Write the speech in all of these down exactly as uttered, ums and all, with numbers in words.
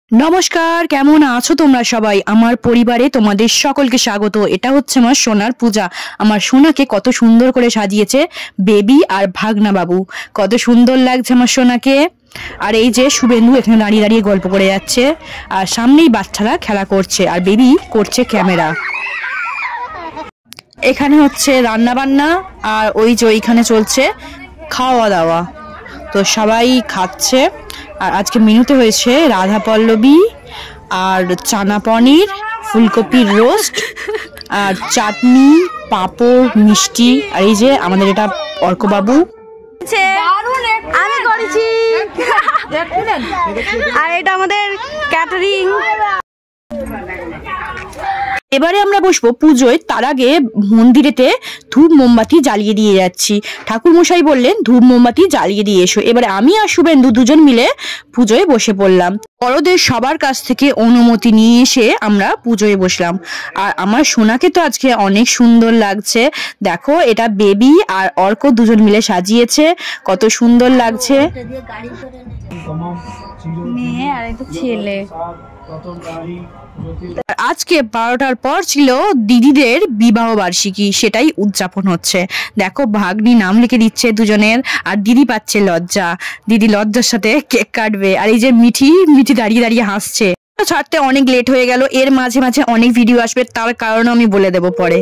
নমস্কার, কেমন আছো তোমরা সবাই? আমার পরিবারে তোমাদের সকলকে স্বাগত। এটা হচ্ছে আমার সোনার পূজা। আমার সোনাকে কত সুন্দর করে সাজিয়েছে বেবি আর ভাগনা বাবু। কত সুন্দর লাগছে আমার সোনাকে। আর এই যে শুভেন্দু এখানে দাঁড়িয়ে দাঁড়িয়ে গল্প করে যাচ্ছে, আর সামনেই বাচ্চারা খেলা করছে, আর বেবি করছে ক্যামেরা। এখানে হচ্ছে রান্না বান্না, আর ওই যে ওইখানে চলছে খাওয়া দাওয়া। তো সবাই খাচ্ছে। আর আজকে মেনুতে হয়েছে রাধা পল্লবী আর চানা পনির, ফুলকপির রোস্ট, আর চাটনি, পাঁপড়, মিষ্টি। আর এই যে আমাদের এটা অর্কবাবু, আমি করেছি। আর এটা আমাদের ক্যাটারিং। এবারে আমরা বসবো পুজোয়। তার আগে মন্দিরেতে ধূপ মোমবাতি জ্বালিয়ে দিয়ে যাচ্ছি। ঠাকুর মশাই বললেন ধূপ মোমবাতি জ্বালিয়ে দিয়ে এসো। এবারে আমি আর শুভেন্দু দুজন মিলে পুজোয় বসে পড়লাম। বড়দের সবার কাছ থেকে অনুমতি নিয়ে এসে আমরা পুজোয় বসলাম। আর আমার সোনাকে তো আজকে অনেক সুন্দর লাগছে। দেখো, এটা বেবি আর অর্ক দুজন মিলে সাজিয়েছে, কত সুন্দর লাগছে। মেয়ে আর একটা ছেলে। আজকে বারোটার পর ছিল দিদিদের বিবাহ বার্ষিকী, সেটাই উদযাপন হচ্ছে। দেখো, ভাগ্নি নাম লিখে দিচ্ছে দুজনের, আর দিদি পাচ্ছে লজ্জা। দিদি লজ্জার সাথে কেক কাটবে। আর এই যে মিঠি মিঠি দাঁড়িয়ে দাঁড়িয়ে হাসছে। ছাড়তে অনেক লেট হয়ে গেল। এর মাঝে মাঝে অনেক ভিডিও আসবে, তার কারণ আমি বলে দেবো পরে।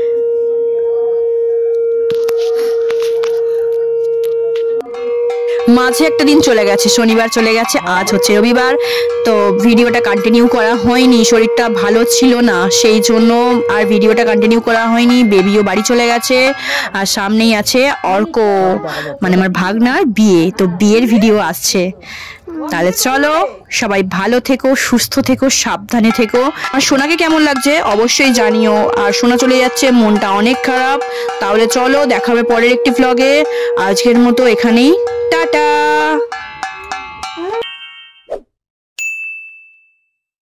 মাঝে একটা দিন চলে গেছে, শনিবার চলে গেছে, আজ হচ্ছে রবিবার। তো ভিডিওটা কন্টিনিউ করা হয়নি, শরীরটা ভালো ছিল না, সেই জন্য আর ভিডিওটা কন্টিনিউ করা হয়নি। বেবিও বাড়ি চলে গেছে, আর সামনেই আছে অর্ক মানে আমার ভাগনার বিয়ে। তো বিয়ের ভিডিও আসছে। তাহলে চলো, সবাই ভালো থেকো, সুস্থ থেকো, সাবধানে থেকো। আর সোনাকে কেমন লাগছে অবশ্যই জানিও। আর সোনা চলে যাচ্ছে, মনটা অনেক খারাপ। তাহলে চলো, দেখা হবে পরের একটি ভ্লগে। আজকের মতো এখানেই।